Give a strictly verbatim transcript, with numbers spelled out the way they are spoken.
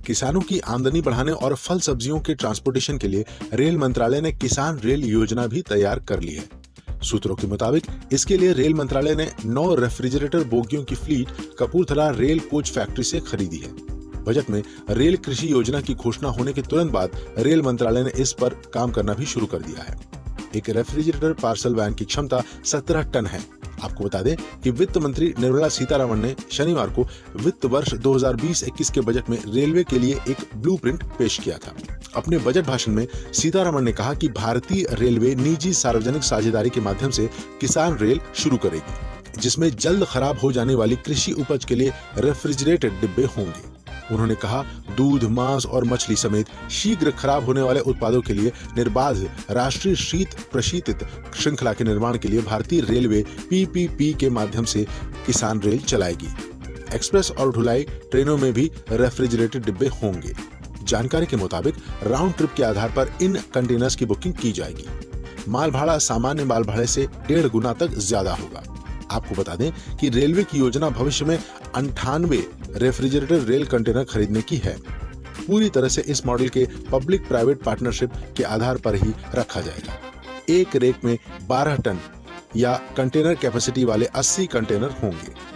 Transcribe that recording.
किसानों की आमदनी बढ़ाने और फल सब्जियों के ट्रांसपोर्टेशन के लिए रेल मंत्रालय ने किसान रेल योजना भी तैयार कर ली है। सूत्रों के मुताबिक इसके लिए रेल मंत्रालय ने नौ रेफ्रिजरेटर बोगियों की fleet Kapurthala rail coach factory से खरीदी है। बजट में रेल कृषि योजना की घोषणा होने के तुरंत बाद रेल मंत्रालय ने इस पर काम करना भी शुरू कर दिया है। एक रेफ्रिजरेटर पार्सल वैन की क्षमता सत्रह टन है। आपको बता दें कि वित्त मंत्री निर्मला सीतारमण ने शनिवार को वित्त वर्ष दो हज़ार बीस इक्कीस के बजट में रेलवे के लिए एक ब्लूप्रिंट पेश किया था। अपने बजट भाषण में सीतारमण ने कहा कि भारतीय रेलवे निजी सार्वजनिक साझेदारी के माध्यम से किसान रेल शुरू करेगी, जिसमें जल्द खराब हो जाने वाली कृषि उपज के लिए रेफ्रिजरेटेड डिब्बे होंगे। उन्होंने कहा, दूध, मांस और मछली समेत शीघ्र खराब होने वाले उत्पादों के लिए निर्बाध राष्ट्रीय शीत प्रशीतित श्रृंखला के निर्माण के लिए भारतीय रेलवे पी पी पी के माध्यम से किसान रेल चलाएगी। एक्सप्रेस और ढुलाई ट्रेनों में भी रेफ्रिजरेटेड डिब्बे होंगे। जानकारी के मुताबिक राउंड ट्रिप के आधार पर इन कंटेनर्स की बुकिंग की जाएगी। माल भाड़ा सामान्य माल भाड़े से डेढ़ गुना तक ज्यादा होगा। आपको बता दें कि रेलवे की योजना भविष्य में अंठानवे रेफ्रिजरेटर रेल कंटेनर खरीदने की है। पूरी तरह से इस मॉडल के पब्लिक प्राइवेट पार्टनरशिप के आधार पर ही रखा जाएगा। एक रेक में बारह टन या कंटेनर कैपेसिटी वाले अस्सी कंटेनर होंगे।